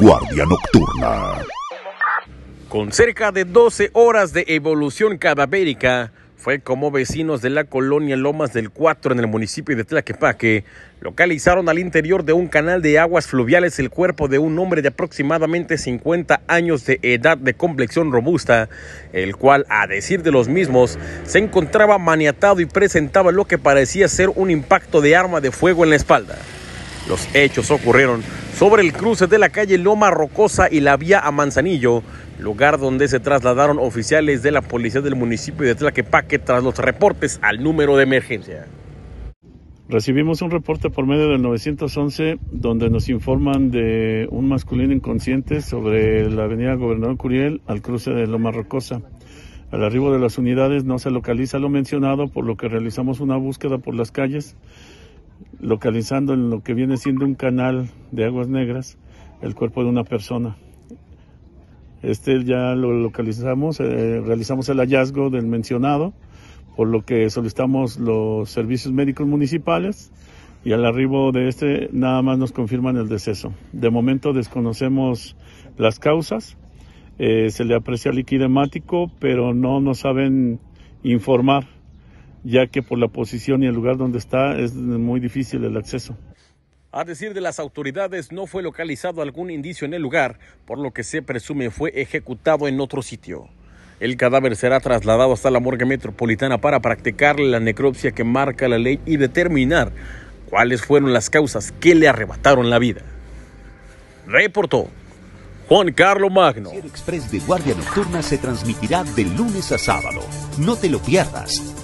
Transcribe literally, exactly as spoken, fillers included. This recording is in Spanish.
Guardia Nocturna. Con cerca de doce horas de evolución cadavérica, fue como vecinos de la colonia Lomas del Cuatro en el municipio de Tlaquepaque localizaron al interior de un canal de aguas fluviales el cuerpo de un hombre de aproximadamente cincuenta años de edad, de complexión robusta, el cual, a decir de los mismos, se encontraba maniatado y presentaba lo que parecía ser un impacto de arma de fuego en la espalda. Los hechos ocurrieron sobre el cruce de la calle Loma Rocosa y la vía a Manzanillo, lugar donde se trasladaron oficiales de la policía del municipio de Tlaquepaque tras los reportes al número de emergencia. Recibimos un reporte por medio del nueve once donde nos informan de un masculino inconsciente sobre la avenida Gobernador Curiel al cruce de Loma Rocosa. Al arribo de las unidades no se localiza lo mencionado, por lo que realizamos una búsqueda por las calles, localizando en lo que viene siendo un canal de aguas negras el cuerpo de una persona. Este ya lo localizamos, eh, realizamos el hallazgo del mencionado, por lo que solicitamos los servicios médicos municipales y al arribo de este nada más nos confirman el deceso. De momento desconocemos las causas, eh, se le aprecia líquido hemático, pero no nos saben informar, ya que por la posición y el lugar donde está es muy difícil el acceso. A decir de las autoridades, no fue localizado algún indicio en el lugar, por lo que se presume fue ejecutado en otro sitio. El cadáver será trasladado hasta la morgue metropolitana para practicarle la necropsia que marca la ley y determinar cuáles fueron las causas que le arrebataron la vida. Reportó Juan Carlos Magno. El Express de Guardia Nocturna se transmitirá de lunes a sábado. No te lo pierdas.